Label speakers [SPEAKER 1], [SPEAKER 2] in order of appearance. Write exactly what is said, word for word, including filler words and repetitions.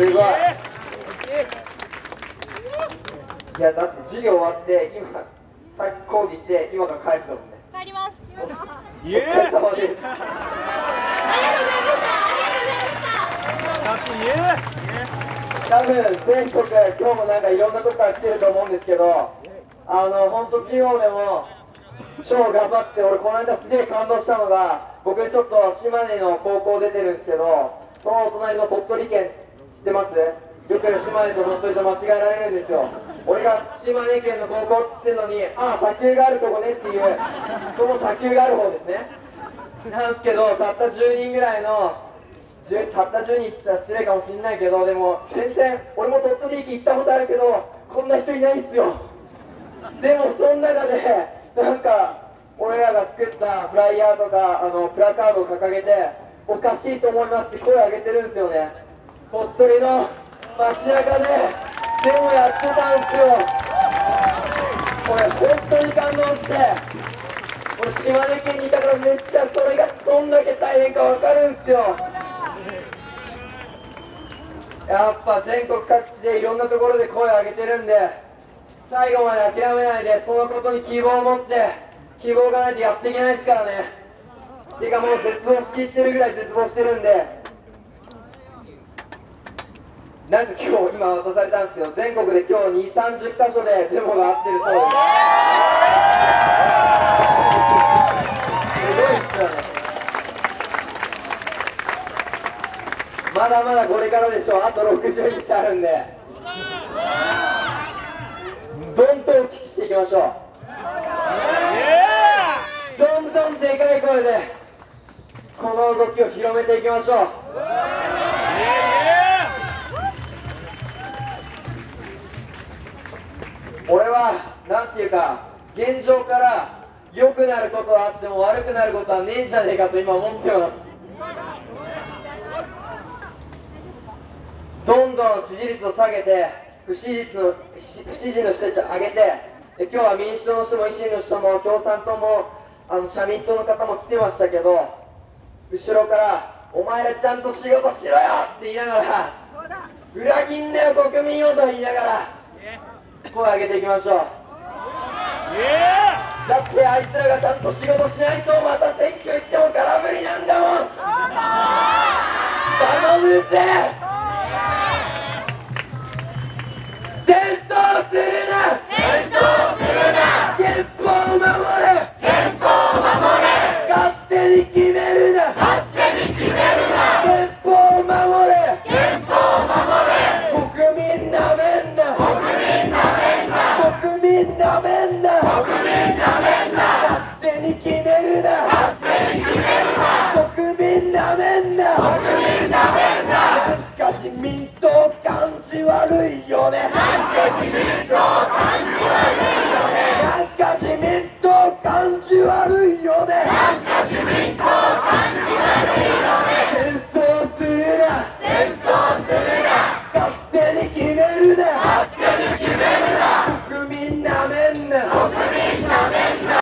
[SPEAKER 1] すごい。いやだって授業終わって今さっき講義して今から帰ると思うね。
[SPEAKER 2] 帰ります。
[SPEAKER 1] お疲れ様です。多分全国今日もなんかいろんなとこから来てると思うんですけど、あの本当地方でも超頑張って、俺この間すげえ感動したのが、僕ちょっと島根の高校出てるんですけど、そのお隣の鳥取県知ってます？よく島根と鳥取と間違えられるんですよ。俺が島根県の高校っつってんのに、ああ砂丘があるとこねっていう、その砂丘がある方ですね。なんですけど、たったじゅうにんぐらいのたったじゅうにんって言ったら失礼かもしれないけど、でも全然俺も鳥取駅行ったことあるけどこんな人いないんですよ。でもその中でなんか俺らが作ったフライヤーとかあのプラカードを掲げて、おかしいと思いますって声を上げてるんですよね。鳥取の街中でデモやってたんですよ。これ本当に感動して、俺島根県にいたからめっちゃそれがどんだけ大変か分かるんですよ。やっぱ全国各地でいろんなところで声を上げてるんで、最後まで諦めないで、そのことに希望を持って、希望がないとやっていけないですからね。てかもう絶望しきってるぐらい絶望してるんで、なんか今日今渡されたんですけど、全国で今日にじゅう、さんじゅっかしょでデモがあってるそうです。すごいっすよね。まだまだこれからでしょう。あとろくじゅうにちあるんで、どんどん大きくしていきましょう。どんどんでかい声でこの動きを広めていきましょう。俺はなんていうか、現状から良くなることはあっても悪くなることはねえんじゃねえかと今思ってます。どんどん支持率を下げて不支持率の不支持の人たちを上げて、で今日は民主党の人も維新の人も共産党もあの社民党の方も来てましたけど、後ろから「お前らちゃんと仕事しろよ!」って言いながら「裏切んなよ国民よ!」と言いながら声を上げていきましょう。だってあいつらがちゃんと仕事しないとまた選挙行っても空振りなんだもん。頼むぜ、戦争するな、戦争するな、憲法を守れ、憲法を守れ、勝手に決めるな、勝手に決めるな、憲法を守れ、憲法を守れ、国民なめんな、国民なめんな、国民なめんな、国民なめんな、勝手に決めるな、勝手に決めるな、国民なめんな、国民なめんな、なんか自民党感じ悪いよね、なんか自民党感じ悪いよね、なんか自民党感じ悪いよね、なんか自民党感じ悪いよね。